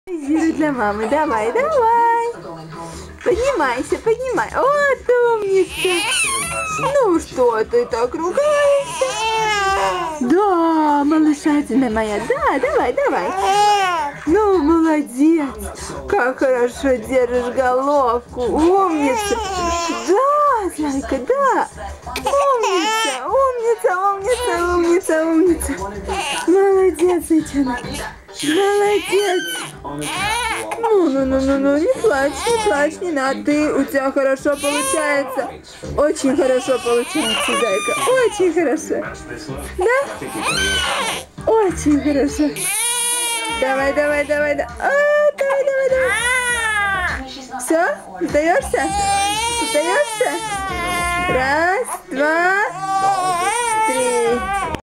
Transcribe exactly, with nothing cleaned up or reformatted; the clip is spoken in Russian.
Позируй для мамы. Давай, давай. Поднимайся, поднимай. Вот умница. Ну что ты так ругаешься? Да, малышатина моя. Да, давай, давай. Ну, молодец. Как хорошо держишь головку. Умница. Да, зайка, да. Умница, умница, умница, умница, умница. Молодец, зайчонок. Молодец. Ну, ну, ну, ну, ну, не плачь, не плачь, не надо. Ты, у тебя хорошо получается. Очень хорошо получается, зайка. Очень хорошо. Да? Очень хорошо. Давай, давай, давай, давай. А, давай, давай, давай. Все? Сдаешься? Сдаешься? Раз, два, три.